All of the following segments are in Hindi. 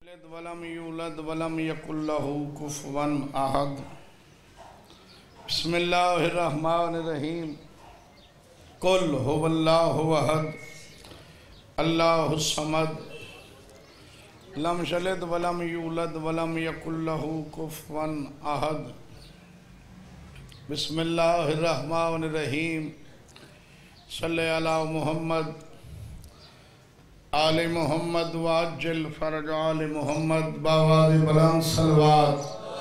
वलम यूलद वलम यकुल लहू कुफुवन अहद। बिस्मिल्लाहिर्रहमानिर्रहीम। कुल हुवल्लाहु अहद अल्लाहुस समद लम यलिद वलम यूलद वलम यकुल लहू कुफुवन अहद। बिस्मिल्लाहिर्रहमानिर्रहीम। सल्ले अला मुहम्मद आले मोहम्मद वाजिल फरज आले मोहम्मद बावाज़ बुलंद सलवात।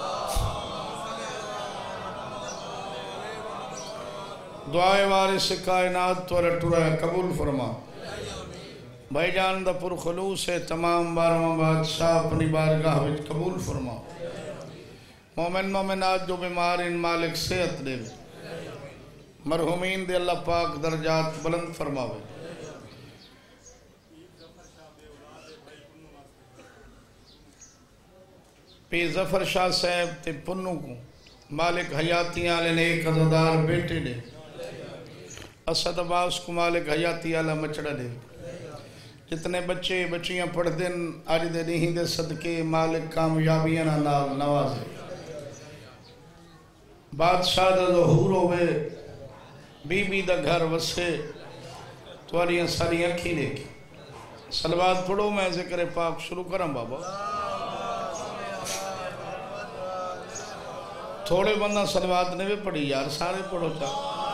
दुआए वारिस कायनात तोर टुरा कबूल फरमा। भाईजान दा पुरखलूस है तमाम बारहवां बादशाह अपनी बारगाह विच कबूल फरमा। मोमिन मोमिनात जो बीमार इन मालिक सेहत दे, मरहुमीन दे अल्लाह पाक दर्जात बुलंद फरमावे। पी जफर शाह साहब ते पुन्नू को मालिक हयाती आले ने एक अज़ादार बेटे दे। असद अब्बास को मालिक हयाती आला मचड़ा दे। जितने बच्चे बच्चियां पढ़ते अज दे दी दे सदके मालिक कामयाबियां नाल नवाजे। बादशाह दा ज़हूर होवे, बीबी दा घर वसे, तुहारियां सारी अखी देखी। सलवात पढ़ो, मैं ज़िक्र पाक शुरू करां बाबा। थोड़े बंदा सलवात ने भी पढ़ी यार, सारे पढ़ो चा।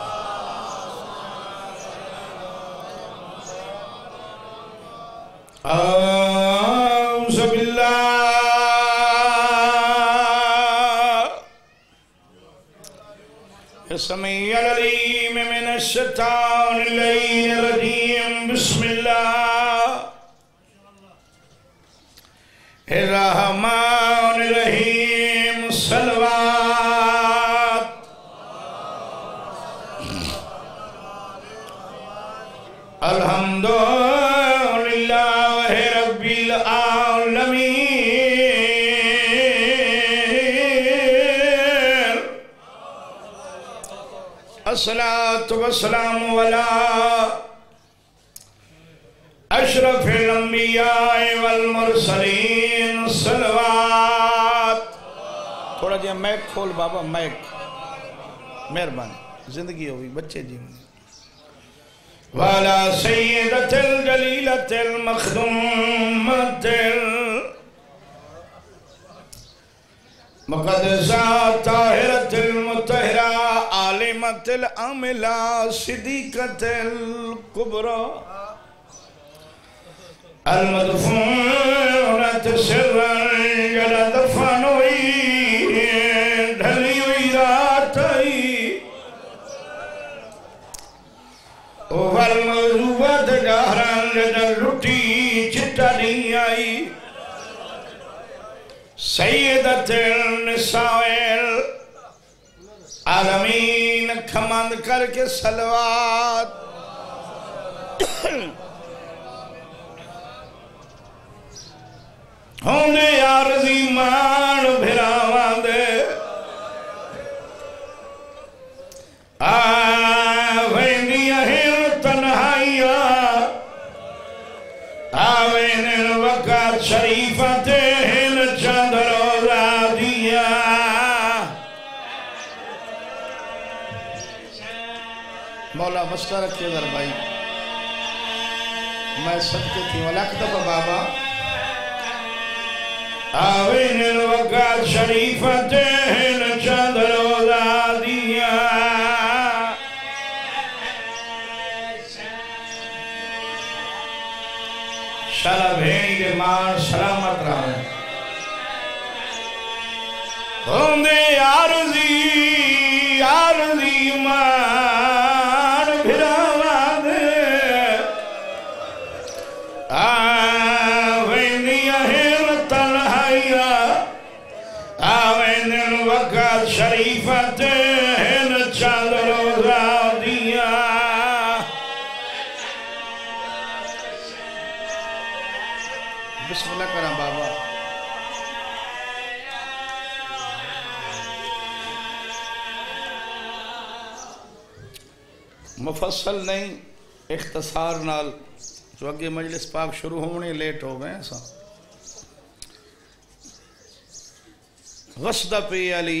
औज़ु बिल्लाहि समीउल अलीम मिनश शैतानिर रजीम। बिस्मिल्लाहिर्रहमानिर रहीम। सलवात। अल्हम्दुलिल्लाहि रब्बिल आलमीन। अस्सलातु वस्सलामु अला अशरफिल अंबिया वल मुरसलीन। सलवात। थोड़ा जिहा मैक खोल बाबा, मैक। मेहरबानी, जिंदगी होगी बच्चे जी। वाला सय्यदतिल जलीलतिल मखदूमतिल मुक़द्दसा ताहिरतिल मुतहरा आलिमतिल आमिला सिद्दीक़तिल कुबरा अल मदफूनत सिर्रन जला दफनोई ढली हुई रात आई वल मज़ूबत जहरन जल लुटी चिट्टा नहीं आई। सय्यदतिल निसाइल आलमीन। खमंद करके सलवात। होंदे आरज़ी मान भिरावां दे आवेंदियां हिन तन्हाइयां आवेंदिन वक़्त शरीफां ते हिन चंद रोज़ा दिया। मौला मस्ता रखिए दर भाई, मैं सदके थी वलक दफा बाबा आवेन वक़्त शरीफत हिन चंद रोज़ा दिया। शाला भेणी के मान सलामत रहे। होंदे आरज़ी मान भिरावां दे आवेंदियां हिन तन्हाइयां आवेंदिन वक़्त शरीफत हिन चंद रोज़ा दिया। बिस्मिल्लाह करा बाबा। मुफस्सल नहीं, इख्तसार नाल जो अगे मजलिस पाक शुरू होने लेट हो गए। वसदा पे अली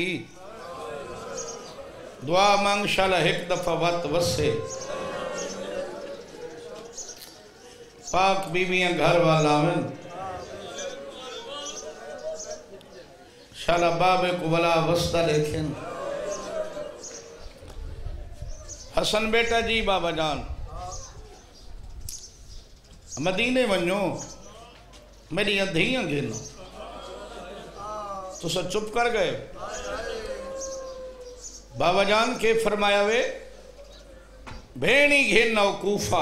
दुआ मांग शाला एक दफा वत वसे पाक बीबियां घर वाला आवन शाला बाबे को वला वसदा देखें। हसन बेटा जी बाबा जान मदीने वनो मेरी धियां गिनो तो सब चुप कर गए। बाबा जान के फरमाया वे भेणी घेनो कूफा।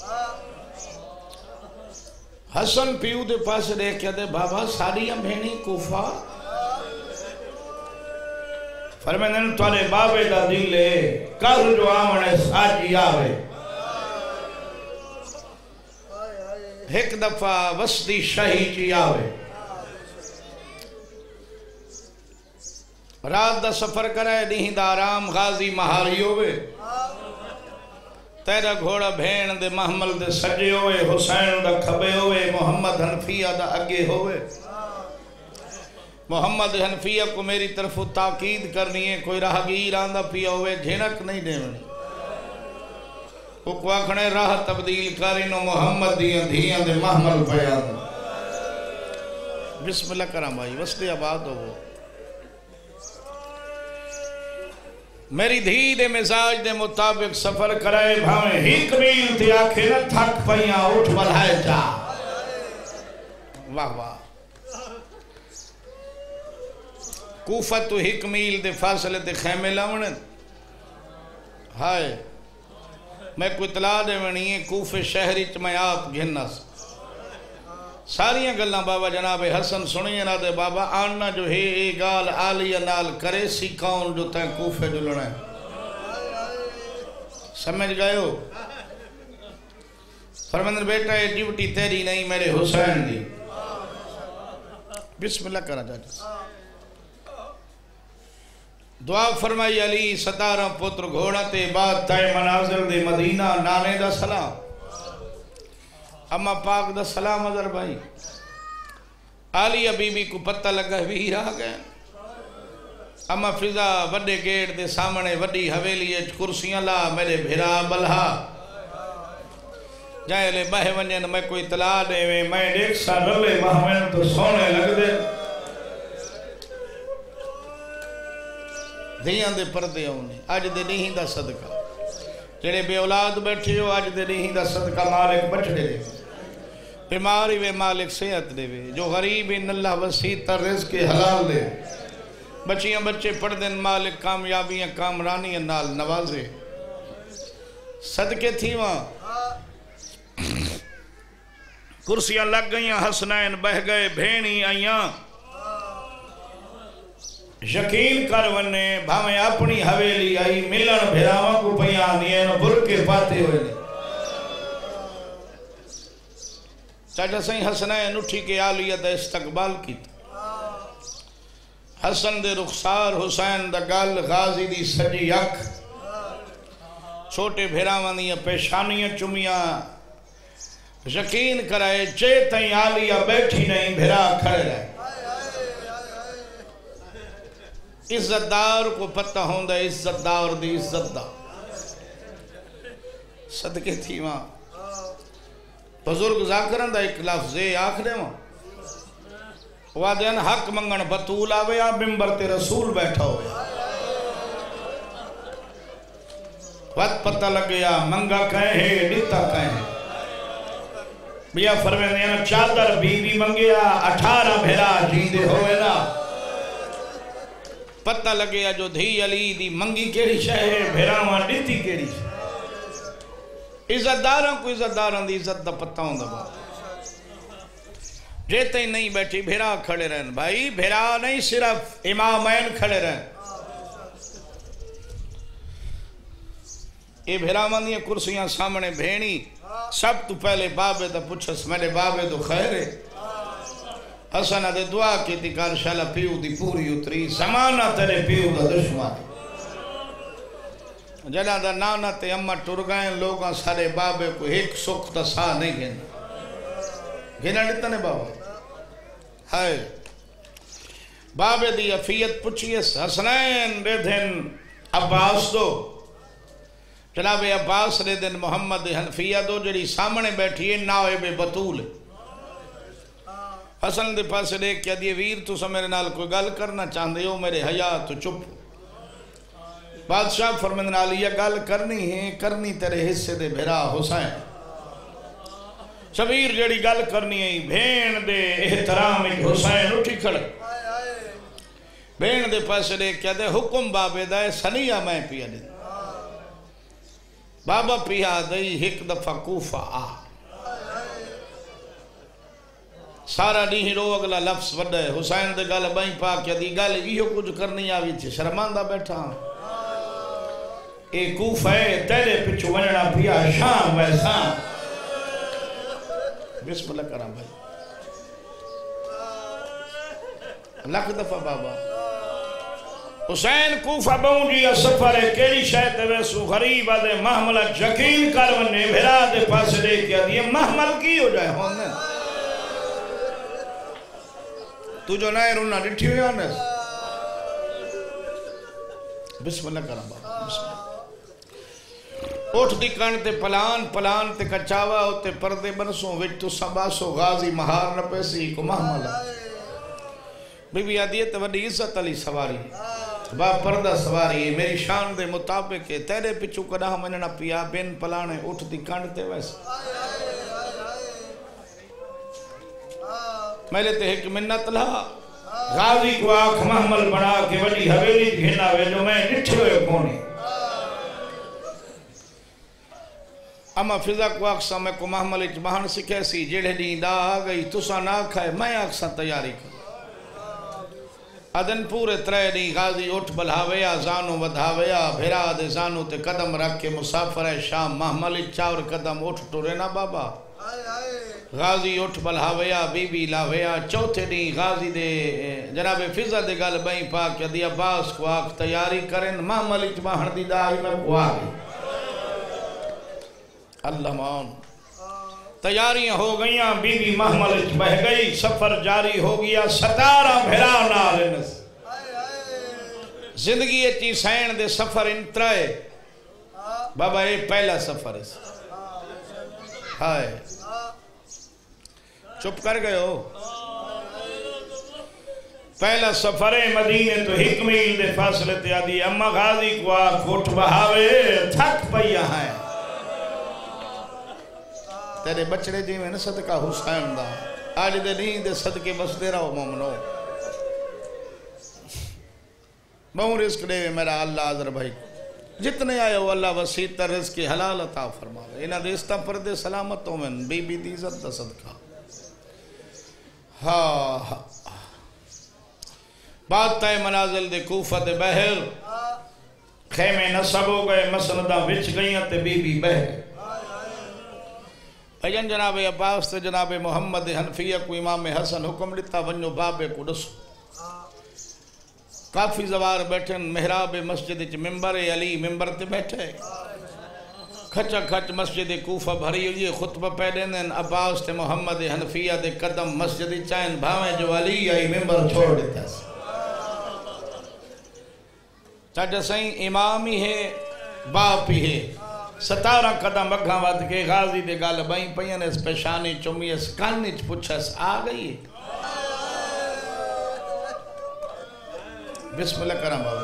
हसन पीऊ दे पास देख के दे बाबा साड़ियां भेणी कूफा। फरमाने तोरे बाबे दा दिले कर जो आवणे साजी आवे। एक दफा वसदी शाही ची आवे रात दा सफर करे दी दा आराम गाजी महारी होवे तेरा घोड़ा भेण दे महमल दे सजे होवे हुसैन दा खबे होवे मोहम्मद हनफिया दा अगे होवे। मोहम्मद हनफिया को मेरी तरफ ताकीद करनी है कोई राहगीर आंदा पिया होवे झिनक नहीं देवनी वो को आखने राह तब्दील करिनो मोहम्मद दियां धियां दे महमल पया। बिस्मिल्लाह करा भाई वसदे आबाद हो मेरी धी दे मिजाज दे मुताबिक सफर कराए भावे हिक मील ते आखे न थक पइया उठ बढ़ाए जा। वाह वाह कूफा तो हिक मील दे फासले ते खैमे लावण हाय मैं कोई तला देवनी है कूफे शहरी च मैं आप घिनस सारियां गल्लां बाबा जनाब हसन सुनिए ना दे बाबा आना जो है ये गाल आलिया नाल करे सी कौन जो तै कूफे जुलना है समझ गए हो। फरमांदे बेटा ये ड्यूटी तेरी नहीं मेरे हुसैन दी। बिस्मिल्लाह करा चाचा दुआ फरमाई अली 17 पुत्र घोड़ा ते बाद तय मनाजिल दे मदीना नाने दा सलाम अम्मा पाक दा सलाम अजर भाई आलिया बीबी को पता लगा वीर आ गए। अम्मा फिजा वड्डे गेट दे सामने वड्डी हवेली कुर्सियां ला मेरे भिरा बल्हा जाए ले बह वजन मैं कोई तला देवे मैं देख सा रले महमन तो सोने लग दे धियां दे पर्दे आने अज दे नहीं दा सदका जेड़े बे औलाद बैठे हो अज दे नहीं दा सदका मालिक बचड़े दे बीमारी वे मालिक सेहत देवे जो गरीब इन अल्लाह वसी तर रिज़्क़ हलाल दे बच्चियां बच्चे पढ़ देन मालिक कामयाबियां कामरानियां नाल नवाजे सदके थी वहां कुर्सियां लग गई हसनैन बह गए भेणी आईया यकीन कर वने भावे अपनी हवेली आई मिलन भिरावा को पया नहीं बुरके पाते हुए चाचा सही हसनैन उठी के आलिया दा इस्तकबाल की हसन दे रुखसार हुसैन दा गल गाजी दी सजी अख छोटे भिरावां दी पेशानियां चुमिया यकीन कराए जे तई आलिया बैठी नहीं भिरा खड़े रहे। इज्जतदार को पता होंदा इज्जतदार दी इज्जत दा सदके थी वहां बुजुर्ग जाकरन दा एक लफ्ज़ आख देवा वादन हक मंगन बतूल आवे या मिंबर ते रसूल बैठा होवे वत पता लगे या मंगा कहे दिता कहे भैया फरमाने ना चादर बीबी मंगिया 18 भेरा जींदे होवे ना पता लगे जो धी अली दी मंगी केड़ी शह भेरावा दिती केड़ी इज्जतदारों को इज्जतदारों दी इज्जत दा पता होंदा बा जे तई नहीं बैठी भेरा खड़े रहन भाई भेरा नहीं सिर्फ इमामैन खड़े रहन ये भेरावां दी कुर्सियां सामने भेणी सब तो पहले बाबे दा पुछस मेरे बाबे तो खैर है हसन दे दुआ की कर शाला पीऊ दी पूरी उतरी जमाना तेरे पीऊ दा दुश्मन जना दा नाना ते अम्मा टुर गए लोग सारे बाबे को एक सुख दा सा नहीं गिना गिना दिता ने बाबा हाय बाबे दी अफियत पुछियस हसनैन रे दिन अब्बास दो जनाब अब्बास रे दिन मोहम्मद हनफिया दो जड़ी सामने बैठी है नाएब बतूल हसन दे पास देख के आदि वीर तुस मेरे नाल कोई गल करना चाहते हो मेरे हया तो चुप बादशाह फरमांदे नाल ये गल करनी है करनी तेरे हिस्से दे भेरा हुसैन शबीर जड़ी गल करनी है भेण दे एहतराम विच हुसैन उठी खड़े भेण दे पास देख के आदे हुक्म बाबे दा सनिया मैं पिया दे बाबा पिया दई एक दफा कूफा आ सारा डी रो अगला लफ्ज वड्डे हुसैन दे गल बई पा के दी गल इहो कुछ करनी आवी थी शर्मांदा बैठा ए कूफा है तेरे पिछू वणना पिया शाम वैसा बिस्मिल्लाह करा भाई लख दफा बाबा हुसैन कूफा बऊंडी सफर है केड़ी शायद वैसू गरीब आदे महमल यकीन कर वने भेरा दे पास दे के दिए महमल की हो जाए होन तू जो ना रुना डिठी हो न बिस्मिल्लाह करा बाबा बिस्मिल्लाह उठ दी कण ते पलान ते कचावा उते पर्दे बरसों विच तू सबासो गाजी महार न पैसी को महमल बीबी आदि ते वडी इज्जत अली सवारी बा पर्दा सवारी मेरी शान दे मुताबिक तेरे पिछू कदा मनना पिया बिन पलाने उठ दी कण ते वैस मेरे ते एक मिन्नत ला गाजी को आंख महमल बना के वडी हवेली घेना वे जो मैं डिठो कोने अमा फिजा को आखसा मैं को महमल इच बहन सिखैसी जेड़े दी दा आ गई तुसा ना खाए मैं आखसा तैयारी कर अदन पूरे त्रै दी गाजी उठ बल्हावया जानो वधावया भेरा दे जानो ते कदम रख के मुसाफिर है शाम महमल इच चावर कदम उठ टुरे ना बाबा गाजी उठ बल्हावया बीबी लावया चौथे दी गाजी दे जनाब फिजा दे गल बई पा के दी अब्बास को आख तैयारी करें महमल इच बहन दी दाई में को आ गई अल्लाह मान तैयारियां हो गई बीबी महमल बह गई सफर जारी हो गया 17 भेरा नाल जिंदगी ची सैन दे सफर इंतराए बाबा ये पहला सफर है हाय चुप कर गए हो पहला सफर है मदीने तो 1 मील दे फासले ते आदि अम्मा गाजी को आख उठ बहावे थक पईया है तेरे बचड़े जी में न सदका हुसैन दा आज दे नींद दे सदके बसते रहो मोमनो बहु रिस्क दे मेरा अल्लाह अजर भाई जितने आए हो अल्लाह वसीत रिस्क हलाल अता फरमावे इना देस्ता पर्दे सलामत हो में बीबी दी इज्जत दा सदका हाँ बात तय मनाजिल दे कूफा दे बहर खेमे नसब हो गए मसनदा विच गई ते बीबी बह भजन जनाब अब्बास ते जनाब मोहम्मद हनफिया को इमाम हसन हुक्म दिता वनो बाबे को दसो काफी जवार बैठे मेहराब मस्जिद च मिंबर अली मिंबर ते बैठे खचा खच मस्जिद कूफा भरी हुई खुतबा पे देन अब्बास ते मोहम्मद हनफिया दे कदम मस्जिद चाइन भावे जो अली आई मिंबर छोड़ देता चाचा सही इमाम ही है बाप ही है 17 कदम अगा वध के गाजी दे गल बई पईन इस पेशानी चुमीस कान च पुछस आ गई बिस्मिल्लाह करा बाबा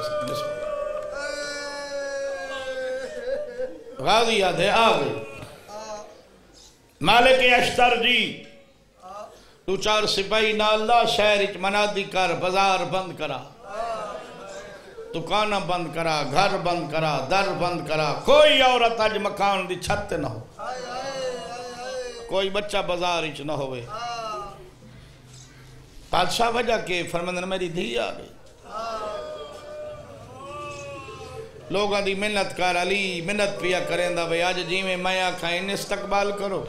बिस्मिल्लाह गाजी याद है आ गई मालिक अश्तर जी 2-4 सिपाही नाला शहर च मनादी कर बाजार बंद करा दुकान बंद करा घर बंद करा दर बंद करा कोई औरत अज मकान दी छत ना हो कोई बच्चा बाजार च ना होवे बादशाह वजह के फरमांदे मेरी धी आ गई लोगों की मेहनत कर अली मेहनत पिया करेंदा भाई अज जिमें मैं आखा इन इस्तकबाल करो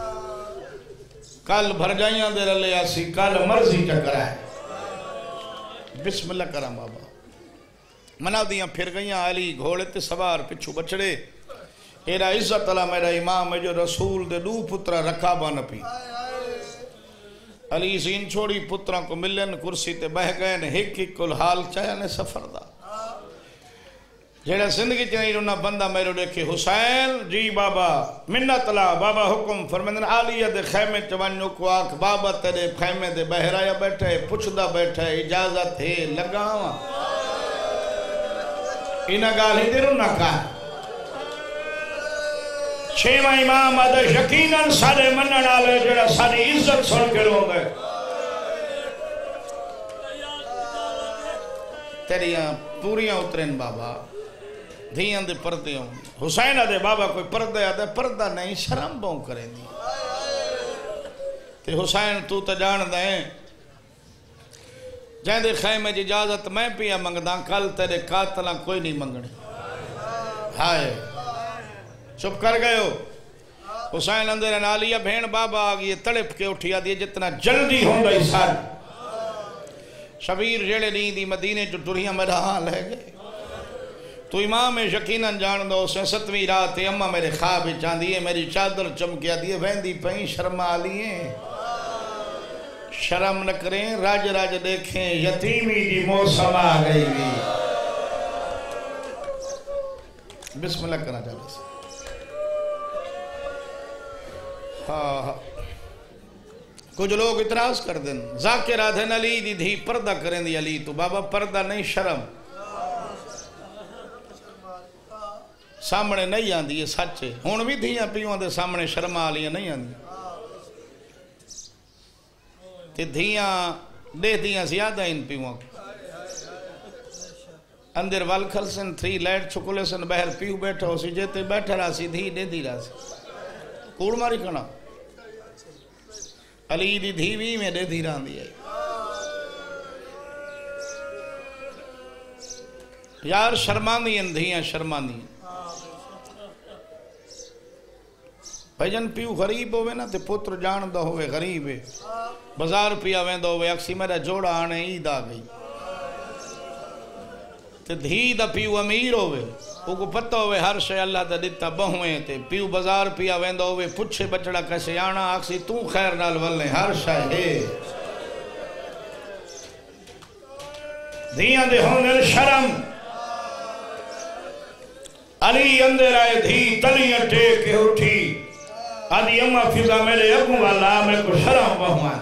कल भरजाइया दे रले आसी कल मर्जी चकरा है बिस्मिल्लाह करा बाबा मना दियाँ फिर गई अली घोड़े ते सवार पिछू बछड़े एरा इज्जत अला मेरा इमाम जो रसूल दे 2 पुत्रा रकाबा न पी अली सीन छोड़ी पुत्रों को मिलन कुर्सी ते बह गए ने हिक हिक कुल हाल चाया ने सफर दा जेड़ा जिंदगी च नहीं रोना बंदा मेरो देखे हुसैन जी बाबा मिन्नत ला बाबा हुक्म फरमांदे आलिया दे खैमे च वन्नो को आख बाबा तेरे खैमे दे बहराया बैठे पुछदा बैठे इजाजत है लगावा इना गाल ही दे रोना का छेवां इमाम अद यकीनन सारे मनण वाले जेड़ा सारी इज्जत सुन के रोंदे तेरियां पूरियां उतरन बाबा धियां दे पर्दे हुसैन दे बाबा कोई पर्दा आदे पर्दा नहीं शर्म बहु करेंदी ते हुसैन तू तो जानदा है जैदे खैमे की इजाजत मैं पिया मंगदा कल तेरे कातला कोई नहीं मंगने हाय चुप कर गए हो हुसैन अंदर नालिया भेण बाबा आ गई तड़प के उठी आदि जितना जल्दी होंदा साल शबीर जेड़े नी दी मदीने च टुरियां मेरा हाल है गए तू इमाम है यकीनन जान दो 7वीं रात अम्मा मेरे ख्वाब चांदी है मेरी चादर चमकिया दी वहदी पई शर्मा लिए शर्म न करें राज राज देखें यतीमी दी मौसम आ गई बिस्मिल्लाह करना चाहिए हाँ कुछ लोग इतराज कर दें जाकिर आधन अली दी धी पर्दा करें दी अली तो बाबा पर्दा नहीं शर्म सामने नहीं आती है सच हुण भी धियां पिओ दे सामने शर्मा वालियां नहीं आती ते धियां देखदियां ज्यादा इन पिओ अंदर वल खलसन 3 लाइट चुकुलेसन बहर पीऊ बैठा हो सी जेते बैठा रहा सी धी देदी रहा सी कूड़ मारी खना अली दी धी भी में देदी रहंदी है यार शर्मांदी इन धियां शर्मांदी भजन पीऊ गरीब होवे ना ते पुत्र जानदा होवे गरीब है बाजार पिया वेंदो होवे अक्सी मेरा जोड़ा आने ईद आ गई ते धी दा पीऊ अमीर होवे उको पता होवे हर शे अल्लाह दा दिता बहुए ते पीऊ बाजार पिया वेंदो होवे पुछे बचड़ा कैसे आना अक्सी तू खैर नाल वलने हर शे है धियां दे होंदे शर्म अली अंदर आए धी तलियां टेक के उठी आदि अम्मा फिजा मेरे अबू वाला मेरे को शर्म बहुआ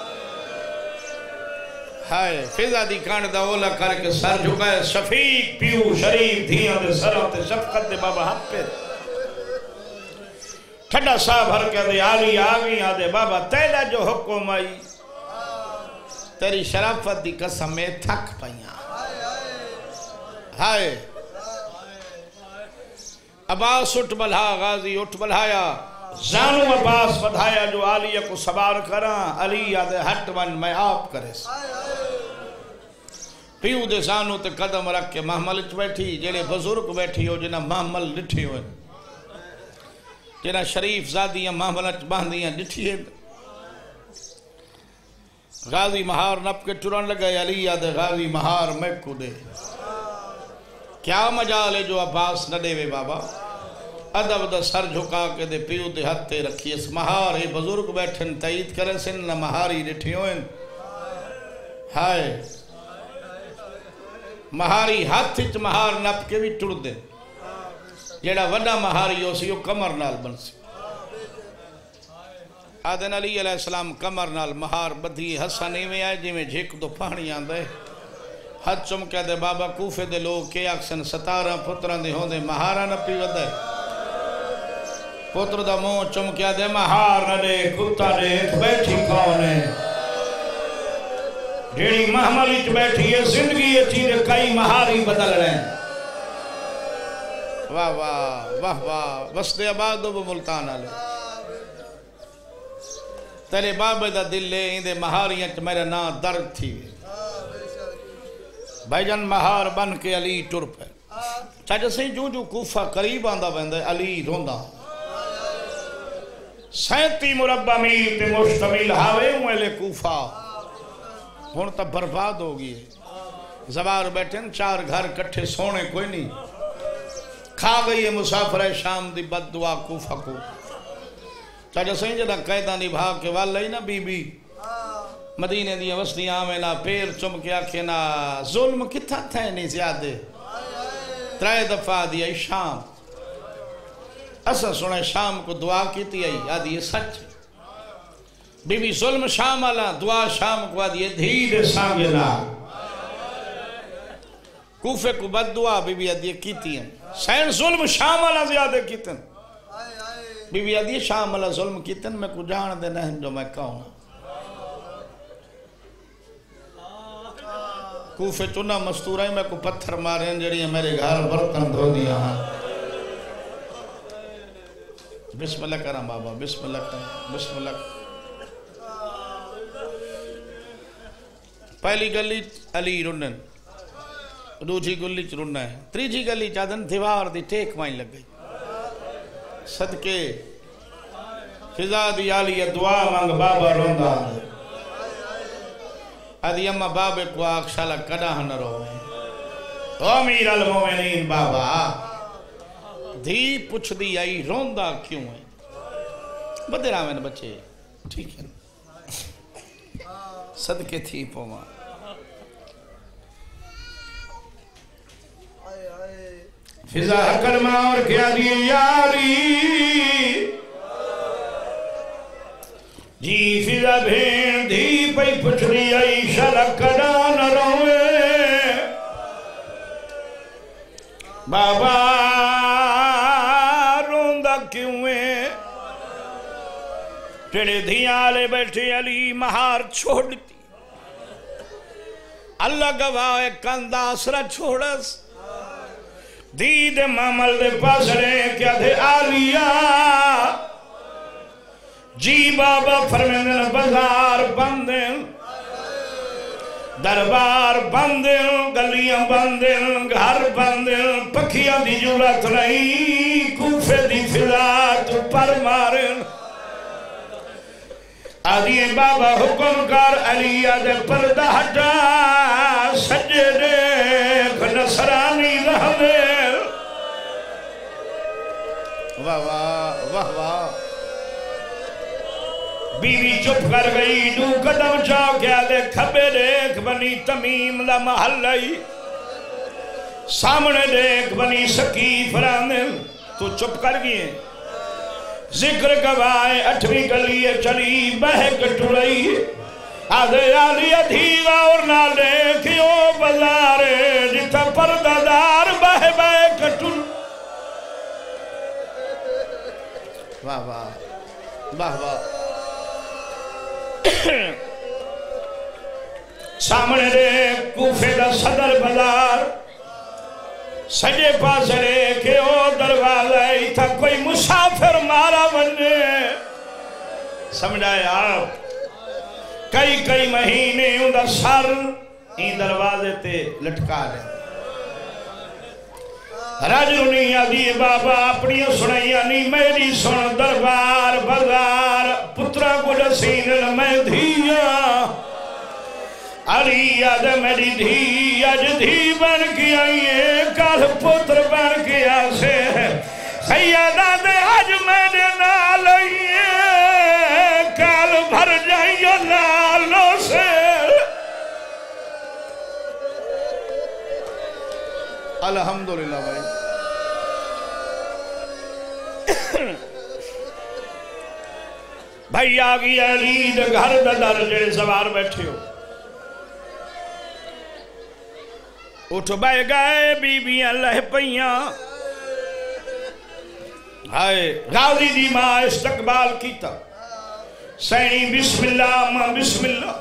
हाय फिजा दी कांड दा ओला करके सर झुकाए शफीक पीऊ शरीफ धियां दे सरों ते शफकत दे बाबा हाथ पे ठड्डा सा भर के दे आली आ गई आदे बाबा तेरा जो हुक्म आई तेरी शराफत दी कसम में थक पईया हाय अब्बास उठ बल्हा गाजी उठ बल्हाया जानू अब्बास बधाया जो आलिया को सवार करा अली आदे हट वन मैं आप करे पीऊ दे जानू ते कदम रख के महमल च बैठी जेड़े बुजुर्ग बैठी हो जिन्हें महमल डिठी हो जिन्हें शरीफ जादियां महमल च बांधियां डिठी है गाजी महार नप के टुरन लगे अली आदे गाजी महार मैं कूदे क्या मजाल है जो अब्बास न देवे बाबा अदब दा सर झुका के दे पीऊ दे हथे रखी इस महार ये बुजुर्ग बैठन तईद करे सिन न महारी डिठी होन हाय महारी हाथ च महार नप के भी टुर दे जेड़ा वड्डा महारी हो सी कमर नाल बनसी आदन अली अलैहिस्सलाम कमर नाल महार बधी हसन इवें आए जिवें झिक तो पानी आंदा है हाथ चुमके दे बाबा कूफे दे लोग के आखसन 17 पुत्रां दे होंदे महारा न पी वदे पुत्र दा मुंह चुमके दे महार न दे कुत्ता दे बैठी कौन है जेड़ी महमल च बैठी है जिंदगी अच्छी दे कई महारी बदल रहे वाह वाह वाह वाह बसते आबाद दो मुल्तान वाले तेरे बाबे दा दिल ले इंदे महारियां च मेरा ना दर्द थी भाईजान महार बन के अली टुर पे चाचा सही जू जू कूफा करीब आंदा वेंदा अली रोंदा 37 मुरब्बा मील ते मुश्तमिल हावे उले कूफा हुन तो बर्बाद हो गई जवार बैठे 4 घर कट्ठे सोने कोई नहीं खा गई है मुसाफिर शाम दी बद दुआ कूफा को चाचा सही जदा कैदा निभा के वाल आई ना बीबी मदीने दियां वस्तियां में ना पैर चुम के आखे ना जुल्म किथा थे नहीं ज्यादा 3 दफा दिया शाम असा सुने शाम को दुआ की आई आदि ये सच बीबी जुल्म शाम वाला दुआ शाम को आदि धीरे सांगे ना कूफे को बद दुआ बीबी आदि कीती है सैन जुल्म शाम वाला ज्यादा कीतन बीबी आदि शाम वाला जुल्म कीतन मैं को जान देना है जो मैं कहूँ कूफे चुना मस्तूरा मैं को पत्थर मारे जड़ी मेरे घर बर्तन धो दिया बिस्मिल्लाह करा बाबा बिस्मिल्लाह करा बिस्मिल्लाह पहली गली अली रुनन दूसरी गली च रुना है तीजी गली चादन दीवार दी टेक माई लग गई सदके फिजा दी आली दुआ मंग बाबा रोंदा आदि अम्मा बाबे को आखशाला कदा न रोवे ओ अमीर अल मोमिनीन बाबा धी पुछदी आई रोंदा क्यों है बदेरा में बच्चे ठीक है सदके थी पोवा फिजा कलमा और क्या दिए यारी जी फिजा भेड़ धी पई पुछदी आई शाला कदा न रोवे बाबा रोंदा क्यों है तेरे धियाले बैठे अली महार छोड़ दी अल्लाह गवाह कंदा आसरा छोड़स दीद मामल दे पासरे क्या थे आलिया जी बाबा फरमेंदन बाजार बंद दरबार बंद गलियां बंद घर बंद पखियां दी जरूरत नहीं कूफे दी फिजा तू पर मारे आदि बाबा हुक्म कर अलिया दे पर्दा हटा सजे देख नसरानी रहने वाह वाह वाह वाह बीवी चुप कर गई 2 कदम जाओ क्या दे खबे देख बनी तमीम दा महल सामने देख बनी सकीफ राने तू चुप कर गई जिक्र गवाए 8वीं गली चली बहक टुरई आधे आली अधीवा और ना देखियो बाजार जिथा पर्दादार बह बह कटुर वाह वाह वाह वाह सामने दे कूफे दा सदर बाजार सजे पास के ओ दरवाजा इथा कोई मुसाफिर मारा बने समझाया कई कई महीने उदा सर ई दरवाजे ते लटका दे राजरुनी आदि बाबा अपनी सुनाइया नहीं मेरी सुन दरबार बाजार पुत्रा को दसीन मैं धीया अली याद मेरी धी अज धी बन के आई है कल पुत्र बन के आसे सैयदा दे अज मेरे नाल कल भर जाइयो नालों से अल्हम्दुलिल्लाह भाई भाई आ गई अली दे घर दा दर जेड़े सवार बैठे हो उठ बह गए बीबियां लह पईयां हाय गाजी दी मां इस्तकबाल कीता सैनी बिस्मिल्लाह मां बिस्मिल्लाह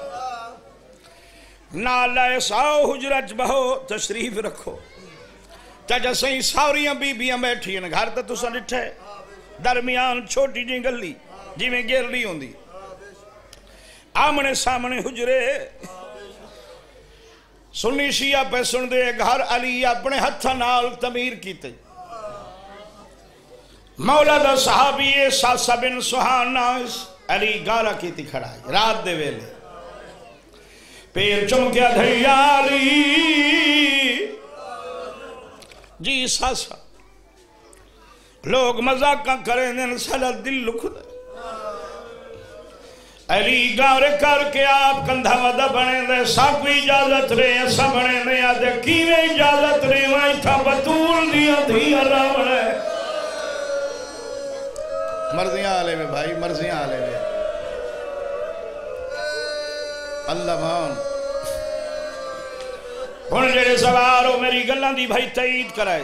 नाला साओ हुजरा च बहो तशरीफ रखो चाचा सही सारियां बीबियां बैठी न घर तो तुसा डिठे दरमियान छोटी जी गली जिवें गिरली होंदी आमने सामने हुजरे सुन्नी शिया पे सुन दे घर अली अपने हथ नाल तमीर कीते मौला दा सहाबी सासा बिन सुहाना अली गाला कीती खड़ा है रात दे वेले पैर चमकिया धैयाली जी सासा लोग मजाक करें सारा दिल लुखदा अली गाँव करके आप कंधा वदा बने दे सब इजाजत रे ऐसा बने दे आदे कीवे इजाजत रे वहीं था बतूल दिया धिया रावण मर्जियां आले में भाई मर्जियां आले में अल्लाह मान हुण जेड़े सवार हो मेरी गल्लां दी भाई तईद कराए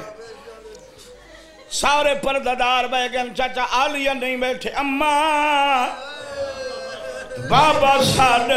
सारे पर्दादार बह गए चाचा आलिया नहीं बैठे अम्मा बाबा साड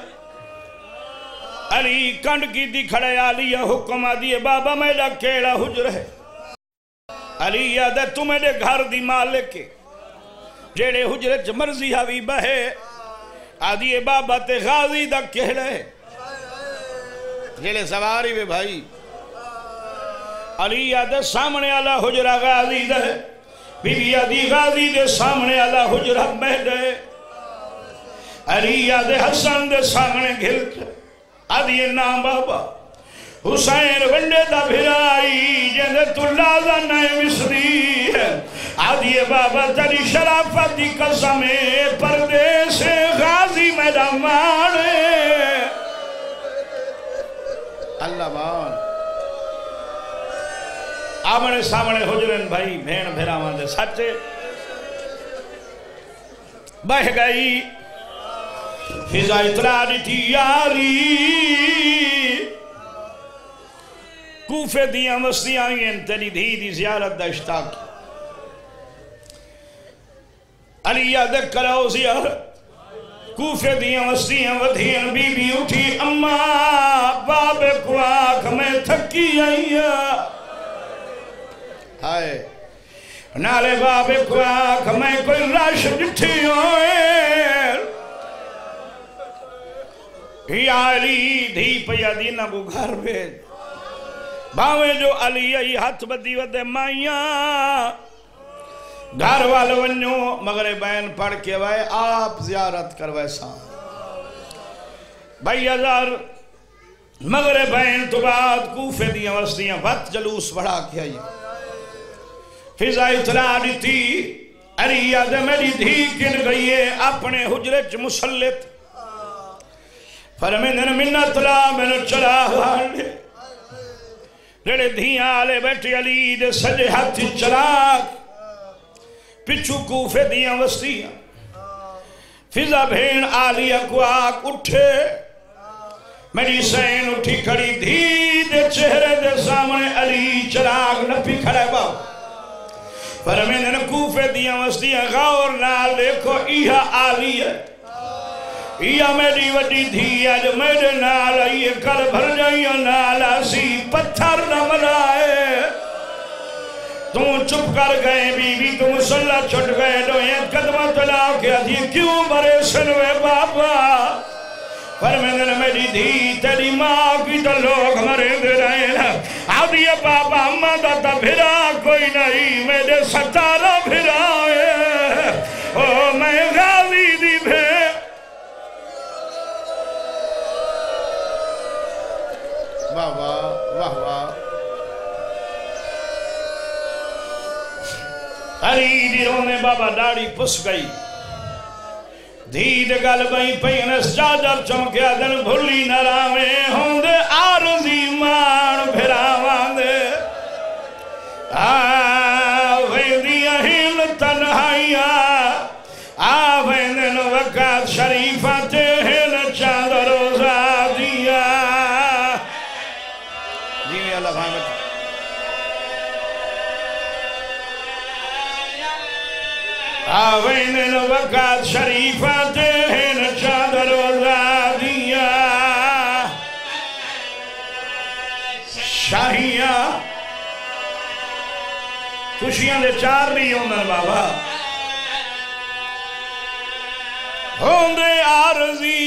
अली कंड की दी खड़े आलिया हुक्म आ दिए बाबा मेरा केड़ा हुजर है अली याद तू मेरे घर दी मालिक जेड़े हुजरे च मर्जी हावी बहे आदिए बाबा ते गाजी दा केड़ा है जेड़े सवारी वे भाई अली याद सामने आला हुजरा गाजी दे बीबी आदि गाजी दे सामने आला हुजरा बैठे अली याद हसन दे सामने घिल आदिए नाम बाबा हुसैन वंडे दा भिराई जेंदे तुल्ला दा नए मिस्री आदिए बाबा तेरी शराफत दी कसम परदेस गाजी मेरा माने अल्लाह मान आमने सामने हुजरन भाई भेण भेरावां दे सच्चे बह गई फिजा इतला दी यारी कूफे दियां मस्तियां आई तेरी धी दी ज़ियारत दा इश्ताक अलिया दे कराओ ज़ियारत कूफे दियां मस्तियां वधियां बीबी उठी अम्मा बाबे को आख मैं थकी आई हाय नाले बाबे को आख मैं कोई रश डिठी होए अली धी पया दी ना को घर भेज बावे जो अली आई हाथ बदी वदे माइया घर वाल वनो मगरे बैन पढ़ के वाए आप जियारत करवाए सा भाई हजार मगरे बैन तो बाद कूफे दियां वस्तियां वत जलूस बढ़ा के आई फिजा इतला दी अली याद मेरी धी किन गई है अपने हुजरे च मुसल्लित फरमेंदन मिन्नत ला मैंने चला हाले रेड़े धियां आले बैठे अली दे सजे हाथी चराग पिछू कूफे दियां वस्तियां फिजा भेण आलिया को आक उठे मेरी सैन उठी खड़ी धी दे चेहरे दे सामने अली चराग नपी खड़े बाब फरमेंदन कूफे दियां वस्तियां गौर नाल देखो इहा आलिया या मेरी वड्डी धी अज मेरे नाल आई कल भर जाइयो नाल आसी पत्थर न मलाए तू चुप कर गए बीबी तू मुसल्ला छुट गए दोए कदम तला के आदि क्यों मरे सनवे बाबा पर मैंने मेरी धी तेरी माँ की तो लोग मरे दे रहे ना आदि बाबा अम्मा दादा फिरा कोई नहीं मेरे सतारा फिरा ओ मैं गाली दी भे वाह वाह वाह अली दी रोने बाबा दाढ़ी पुस गई धीद गल बई पई चादर चौंकिया दिन भुली न रावे होंदे आरज़ी मान फिरावांदे आ वेंदियां हिल तन्हाइया आ वेंदन वक़्त शरीफा ते हिल चादर ज़ादिया जी अल्लाह भाई आवेन वक़्त शरीफा ते हिन चादर ज़ादिया शाहिया खुशियां दे चार नहीं होंदे बाबा होंदे आरज़ी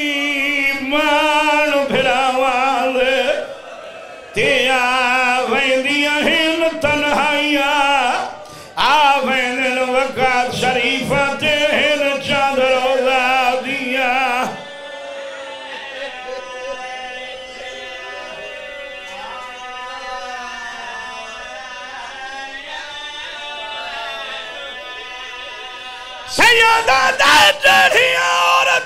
मान फिरावांदे ते आवेंदियां हिन तन्हाइया आवेन वक़्त शरीफा ते हिन चादर ज़ादिया सैयदा दरिया औरत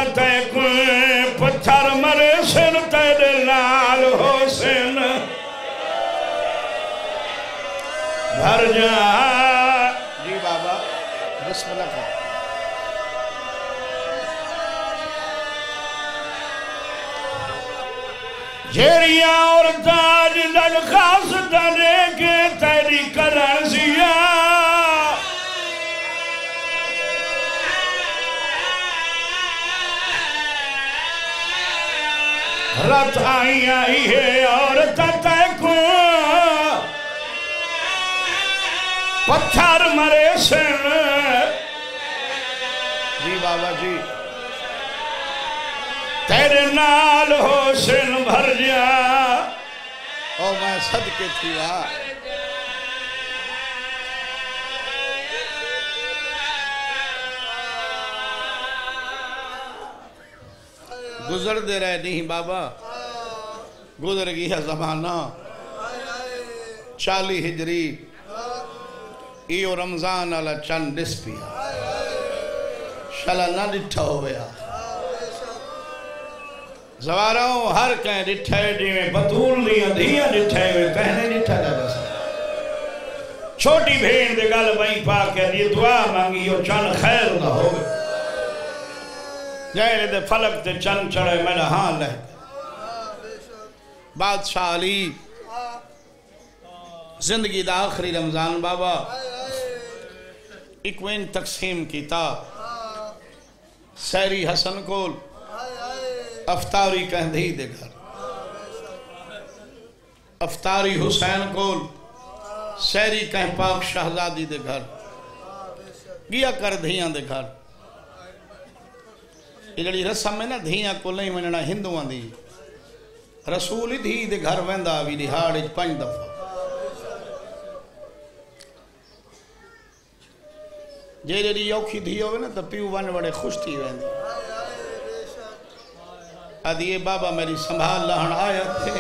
तैक पत्थर मरे सिन तेरे नाल हुसैन भर जा। जी बाबा बिस्मिल्लाह कर। जेरिया और ताज लग खास दने के तेरी करंसिया रत आई आई है और तको पत्थर मरे सिन। जी बाबा जी तेरे नाल हुसैन भर जा। ओ मैं सदके थी वहां गुजर दे रहे नहीं बाबा, गुजर गया जमाना 40 हिजरी इो रमजान वाला चंद दिस पिया शला ना डिठा होया जवारों हर कह डिठे जिमें बतूल दियां धियां डिठे हुए कहने डिठा जा। छोटी भेड़ दे गल वहीं पा के दी दुआ मांगी ओ चन खैर दा होवे जैले दे फलक ते चन चढ़े मेरा हां लह। बादशाह अली जिंदगी दा आखिरी रमजान बाबा इक्वेन तकसीम कीता। सैरी हसन कोल अफ्तारी कहंदी दे घर, अफ्तारी हुसैन कोल सैरी कह पाक शहजादी दे घर गिया कर धियां दे घर। ये जड़ी रस्म है ना धियां को नहीं वणना हिंदुआं दी, रसूल ही धी दे घर वेंदा भी दिहाड़ 5 दफा। जे जड़ी औखी धी होवे ना तो पीऊ वन बड़े खुश थी वेंदी। आदि बाबा मेरी संभाल लहण आया थे।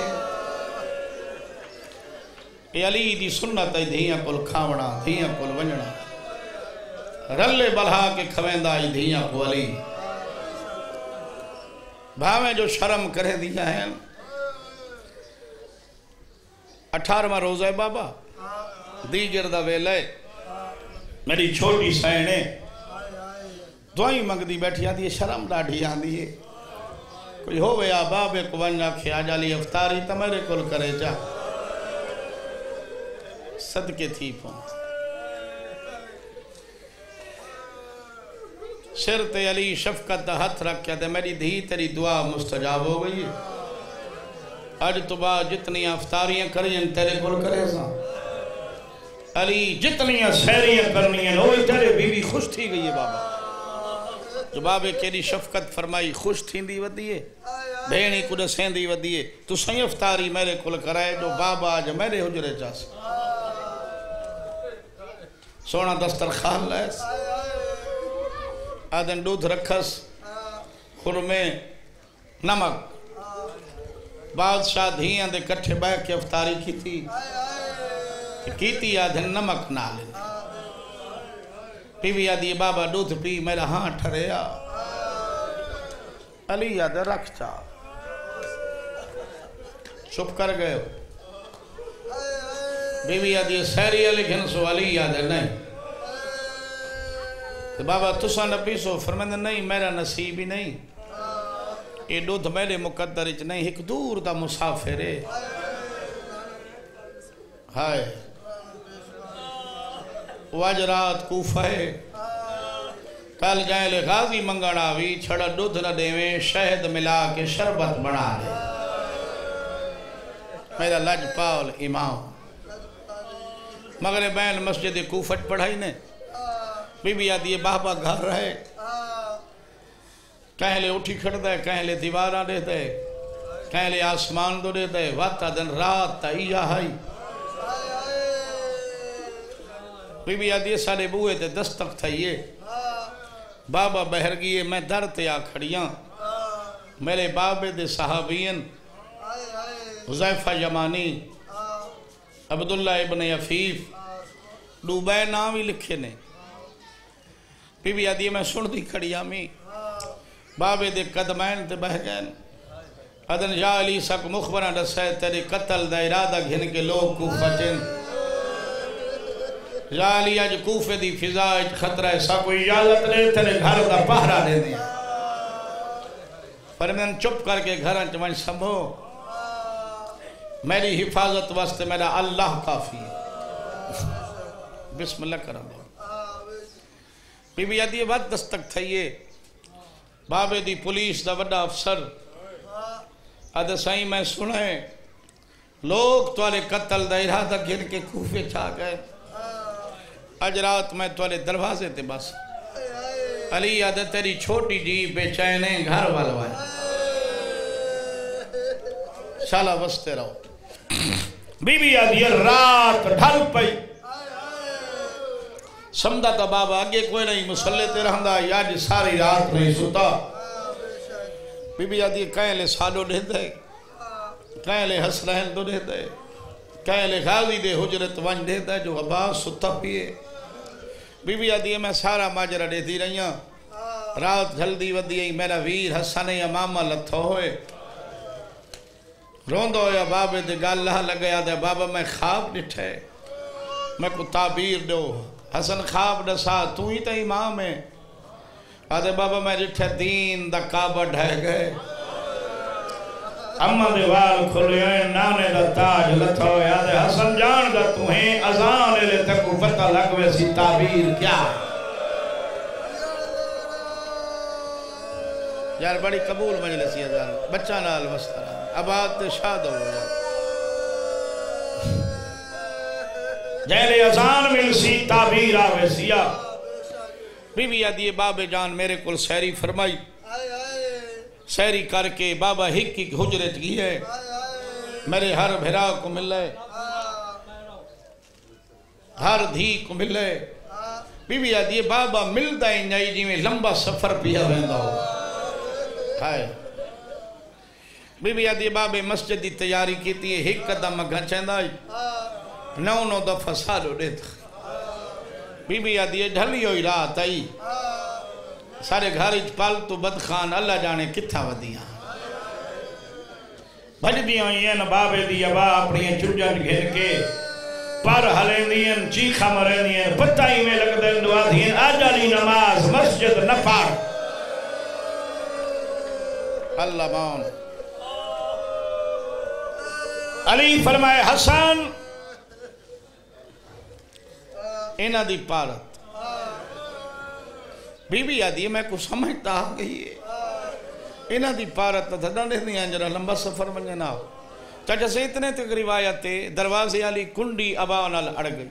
ये अली दी सुन्नत है धियां कोल खावना धियां कोल वंजना रले बल्हा के खवेंदा आई धियां को अली भावे जो शर्म करे दिया है। 18वां रोजा है बाबा दीजर दा वेला मेरी छोटी सैने दुआई मंगदी बैठी आती शर्म डाढ़ी आंदी है। कोई होवे आ बाबे को वन आखे आ जाली अफ्तारी तो मेरे कोल करे जा सदके थी पहुंच। सिर ते अली शफकत दा हथ रखा ते मेरी धी तेरी दुआ मुस्तजाब हो गई। अज तो बाद जितनी अफ्तारियां करियन तेरे कोल करे सा अली जितनी सैरियां करनियां वो तेरे बीवी खुश थी गई है बाबा। जो बाबे केरी शफकत फरमाई खुश थींदी वधी है भेणी कुछ सेंदी वधी है तू सही अफ्तारी मेरे कोल कराए जो बाबा अज मेरे हुजरे चास सोना दस्तरखान लैस आदन दूध रखस खुरमे नमक बादशाह धियां दे कट्ठे बह के अफ्तारी कीती आदन नमक ना ले पीवी आदि बाबा दूध पी मेरा हाँ ठहरिया अली याद रख चा चुप कर गए। बीवी आदि सैरी लिखन सो अली याद नहीं तो बाबा तुसा न पीसो फरमांदे नहीं मेरा नसीब ही नहीं ये दूध मेरे मुकद्दर च नहीं एक दूर दा मुसाफिर है। हाय वाज रात कूफा है कल जाए गाजी मंगना भी छड़ा दूध न देवे शहद मिला के शरबत बना दे मेरा लजपाल इमाम मगर बैन मस्जिद कूफट पढ़ाई ने बीबी आदि बाबा घर रहे कहले उठी खड़ता है कहले दीवारा देता है कहले आसमान तो देता है वाता दिन रात इया हाई बीबी आदि सारे बूहे ते दस्तक थईए बाबा बहर गए मैं दर ते आ खड़िया मेरे बाबे दे सहाबियन Huzaifa Yamani Abdullah ibn Afif डूबे नाम ही लिखे ने बीबी आदि मैं सुनती खड़िया मी बाबे दे कदमैन ते बह गए। अदन या अली सक मुखबरा दसे तेरे कत्ल दा इरादा घिन के लोग कूफा चेन। या अली अज कूफे दी फिजा खतरा है, सा कोई इजाजत दे तेरे घर दा पहरा दे दिया। पर मैं चुप करके घर च वंश संभो, मेरी हिफाजत वास्ते मेरा अल्लाह काफी है। बिस्मिल्लाह कर। बीबी आदि बात दस्तक थी बाबे दी पुलिस दा वड्डा अफसर अद साईं मैं सुने लोग तुआरे कत्ल दा इरादा गिन के कूफे छा गए। अज रात मैं तुआरे दरवाजे ते बस अली आद तेरी छोटी जी बेचैने घर वाल वाए शाला बसते रहो। बीबी आदि रात ढल पई समझा तो बाबा अगे कोई नहीं मुसल्ले ते रहंदा अज सारी रात नहीं सुता। बीबी आदि कैले साडो दे दे कैले हसनैन दो दे दे कैले गाजी दे हुजरत वन दे दे जो अब्बास सुता पिए। बीबी आदि मैं सारा माजरा देती रही रात जल्दी वधी आई। मेरा वीर हसन या मामा लथो होए रोंदो होया बाबे दे गल लगे दे बाबा मैं ख्वाब डिठे मैं को ताबीर दो। हसन ख्वाब दसा तू ही तो इमाम है। आदे बाबा मैं डिठे दीन दा काबा ढह गए। अम्मा दे वाल खुले नाने दा ताज लथो होया दे हसन जान दा तू है अजान ले तक पता लग वे सी ताबीर क्या यार। बड़ी कबूल मजलिस अजान बच्चा नाल मस्तरा आबाद ते शाद हो जा जैले अजान मिल सी ताबीर आवे सिया। बीबी आदि बाबे जान मेरे को सैरी फरमाई। सैरी करके बाबा हिक हिक हुजरे की है मेरे हर भिरा को मिले हर धी को मिले। बीबी आदि बाबा मिलता ही नहीं जिमें लंबा सफर पिया वेंदा हो हाय। बीबी आदि बाबे मस्जिद की तैयारी की एक कदम अगा चंदा 9 दफा सालो देता। बीबी आदि ढली हुई रात आई सारे घर पालतू बदखान अल्लाह जाने किथा वधिया भजदियां हुई बाबे दी अबा अपनी चुजन घेर के पर हलेंदियन चीखा मरेंदियन पता ही में लगदे दुआ दी आज अली नमाज मस्जिद न पढ़ अल्लाह मान। अली फरमाए हसन इना दी पारत। बीबी आदि मैं कुछ समझता आ गई है इना दी पारत नहीं जरा लंबा सफर बने ना चाचा से इतने तक रिवायत दरवाजे वाली कुंडी अबा नाल अड़ गई।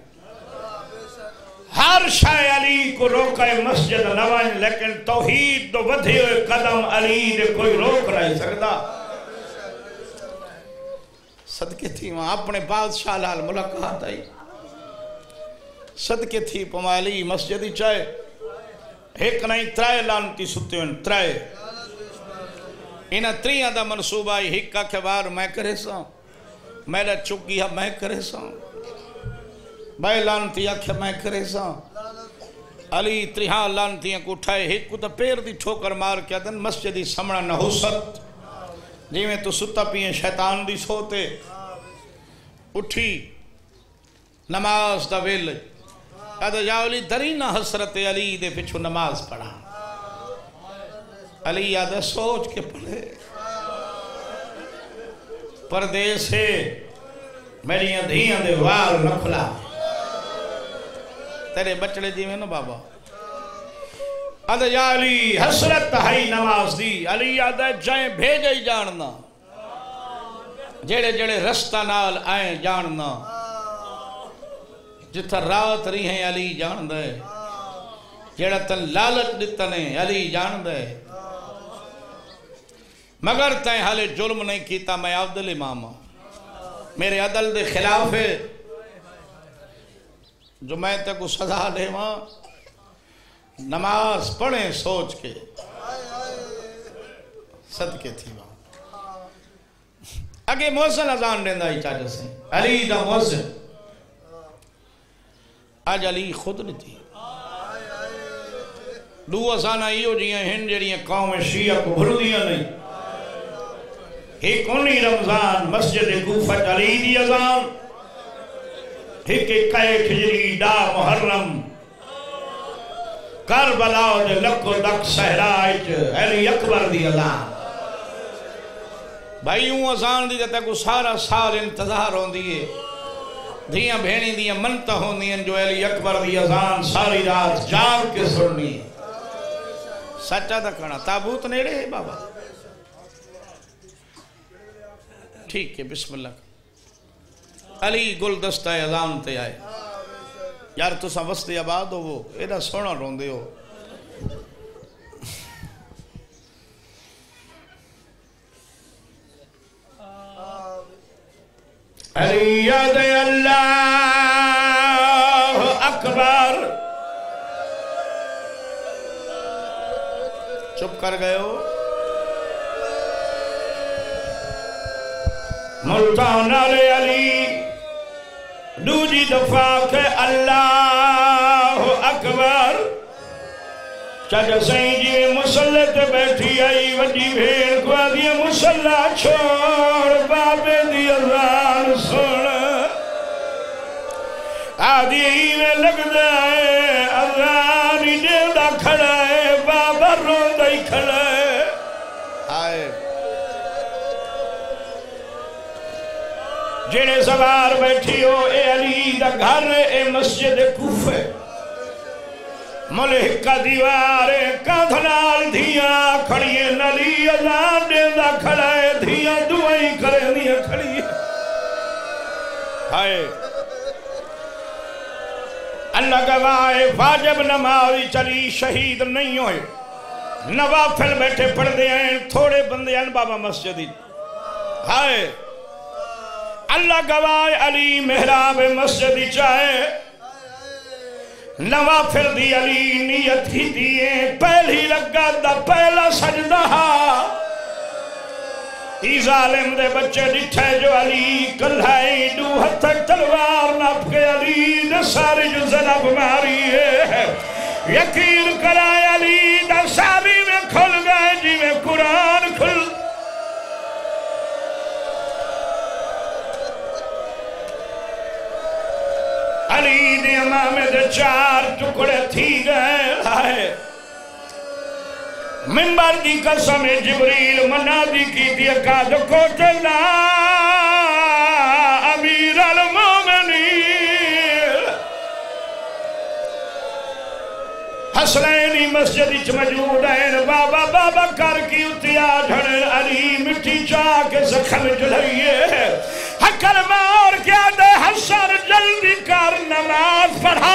हर शाय अली को रोके मस्जिद नवन लेकिन तौहीद तो वधे हुए कदम अली दे कोई रोक नहीं सकता। सदके थी वहां अपने बादशाह लाल मुलाकात आई सदके थी पमाली मस्जिद चाहे एक नहीं त्रै लानती सुते त्रै इन्हें त्रिया का मनसूबा एक आखे बार मैं करे सा मेरा चुकी मैं करे सा बाय लानती आखे मैं करे सा। अली त्रिहा लानतियां को उठाए एक तो पैर की ठोकर मार के आदन मस्जिद की समणा नहुसत जिमें तू सुता पिए शैतान दी सोते उठी नमाज दा वेले अली दरी ना हसरत अली दे पिछू नमाज पढ़ा। अली आदा सोच के पढ़े परदेस है मेरी धियां दे वाल नखला तेरे बचड़े जी में ना बाबा अद या अली हसरत है नमाज दी। अली आदा जाए भेज ही जानना जेड़े जेड़े रस्ता नाल आए जानना जिथा रात रही है अली जान दे जेड़ा तन लालच दिता ने अली जान दे मगर तैं हाले जुल्म नहीं किया। मैं अब्दुल इमाम मेरे अदल दे खिलाफ है जो मैं ते को सजा देवा नमाज पढ़े सोच के सदके थी वहां अगे मोहसिन अजान देंदा ही चाचा से अली दा मोहसिन आज अली खुद नहीं थी दू असाना इो जियां हिन जड़ियां कौम शिया को भुलदियां नहीं। एक उन्हीं रमजान मस्जिद कूफा अली दी अजान, एक कैठ हिजरी डा मुहर्रम करबला दे लको दक सहरा अली अकबर दी अजान। भाई यूं अजान दी ते को सारा साल इंतजार होंदी है। धियां भेणी दियां मनता होंदियां जो अली अकबर दी अजान सारी रात जाग के सुननी। सच्चा दखना ताबूत नेड़े है बाबा। ठीक है बिस्मिल्लाह। अली गुलदस्ता अजान ते आए। यार तुसा वस्ते आबाद हो वो एदा सोहना रोंदे हो। अली अल्लाह अकबर। चुप कर गए हो। मुल्तान अली दूजी दफा के अल्लाह अकबर। चज सही जी मुसल्ले ते बैठी आई वड्डी भेड़ को आदि मुसल्ला छोड़ बाबे दी अजान सुन। आदि में लगदा है अजान ही देदा खड़ा है बाबा रोंदा ही खड़ा है। हाय जेड़े सवार बैठी हो ए अली दा घर ए मस्जिद कूफे मलिका दीवार कांधनाल धिया खड़िए नली अजान देदा खड़ा है धिया दुआई करे दिया खड़ी है। हाय अल्लाह गवाए वाजिब नमाज चली शहीद नहीं होए। नवाफिल बैठे पढ़ते हैं थोड़े बंदे हैं बाबा मस्जिद। हाय अल्लाह गवाए अली मेहराब मस्जिद चाहे नवाफिल दी अली नियत की दिए पहली रगा दा पहला सजदा जालिम दे बच्चे डिठे जो अली कल्हाई दू हथ तलवार नाप के अली ने सारी जो जनाब मारी है। यकीन कराए अली दा सारी में खुल गए जिवें कुरान खुल। अली ने इमाम दे चार टुकड़े थी गए। मिंबर दी कसम जिब्रील मनादी की दिया काद कोटला अमीर अल मोमिनीन। हसनैनी मस्जिद च मौजूद हैं बाबा बाबा कर की उतिया ढड़ अली मिट्टी चाह के जख्म जुलाइए हकल मार क्या दे हसन जल्दी कर नमाज पढ़ा।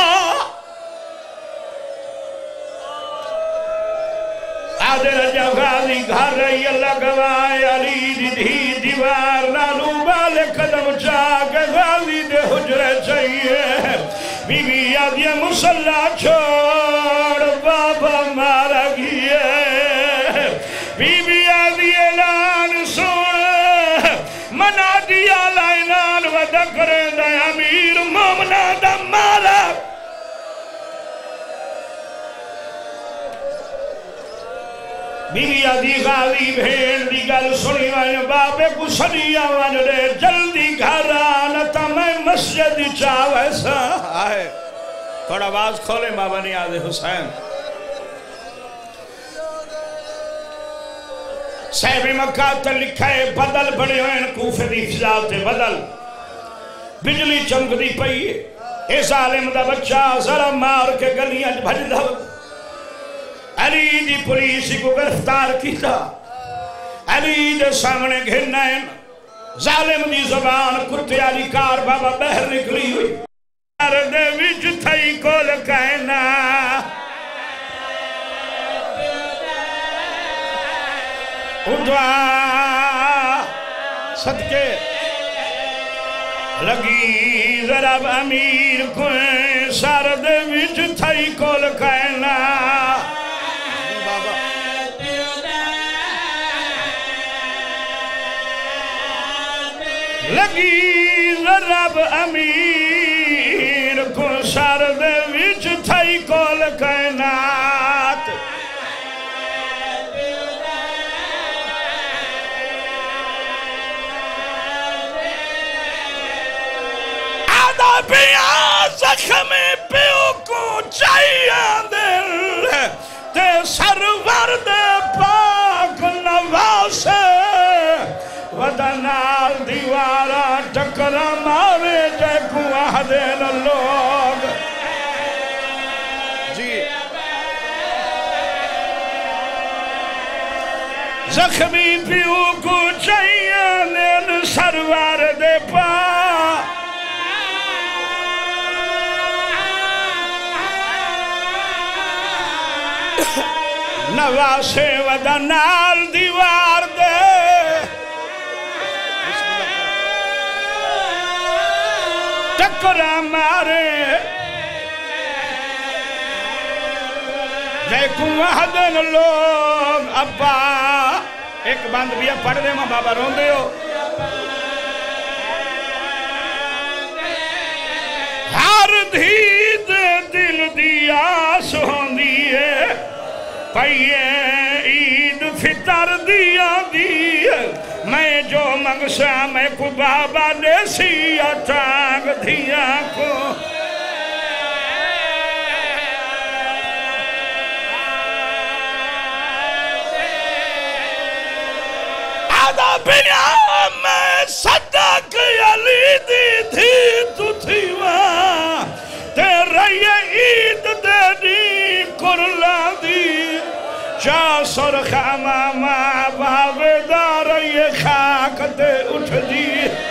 जगाली घर रही अल्लाह गवाए अली दी दीवार नालू वाले कदम चाक गाली दे हुजरे चाहिए। बीबी आदि मुसल्ला छोड़ बाबा मारा गिए। बीबी आदि ऐलान सुन मना दिया लाइनान वदा करे दा अमीर मोमना दा मारा। बीवी आदि गाली भेड़ दी गल सुनी वन बाबे को सदिया वन रे जल्दी घर आना ता मैं मस्जिद चा वैसा आए। थोड़ा आवाज खोले बाबा नियाज़ हुसैन। साहिब मक्का ते लिखा है बदल बने हुए कूफे दी फिजा ते बदल बिजली चमकदी पई है। इस आलिम दा बच्चा जरा मार के गलियां च भजदा। अली दी पुलिस को गिरफ्तार किया। अली दे सामने घिरना है जालिम दी जबान कुत्ते वाली कार बाबा बहर निकली हुई दे विच थई कोल कहना उठवा सदके लगी जरा अमीर को सर दे विच थई कोल कहना लगी रब अमीर को सर दे विच थई कोल कहनात। चाहिए दिल ते सरवर दे पाक नवासे वदनाल दीवारा टकरा मारे जय कुआ दे लोग जी जख्मी पियो को चाहिए नैन सरवर दे पा नवासे वदनाल दीवार दे टकरा मारे देखो वहदन लोग अब्बा एक बंद भी पढ़ दे मां बाबा रोंदे हो हर धी दे दिल दी आस होंदी है पइए ईद फितर दिया दी मैं जो मंगसा मैं को बाबा ने सिया टांग दिया को आदा बिया मैं सदक अली दी थी तू थी वहाँ तेरा ये ईद देनी कुरला दी जा सुरखा मामा बाबेदार ये खाक ते उठ दी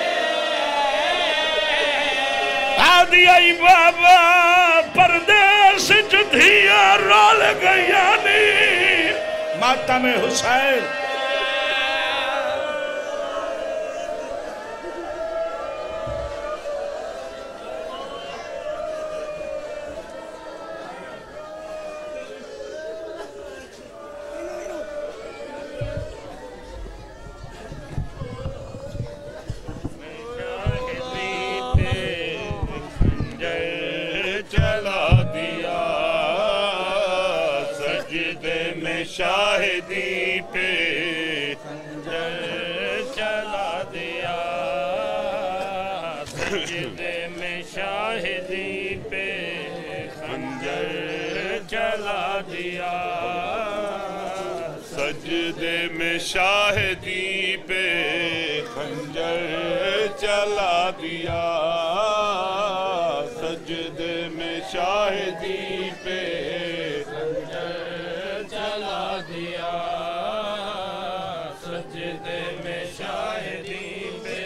आदि आई बाबा परदेश जुधिया रोल गया नी माता में हुसैन शाहिदी पे खंजर चला दिया सजदे में शाहिदी पे खंजर चला दिया सजदे में शाहिदी पे खंजर चला दिया सजदे में शाहिदी पे सजदे में शाहिदी पे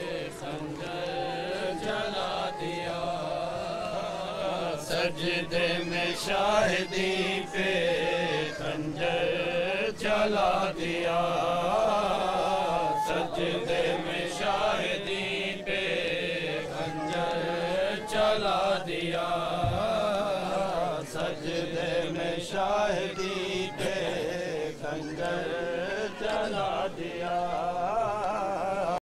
खंजर जला दिया सजदे में शाहिदी पे खंजर जला दिया सजदे में शाहिदी पे खंजर जला दिया सजदे में शाहिदी पे खंजर जला दिया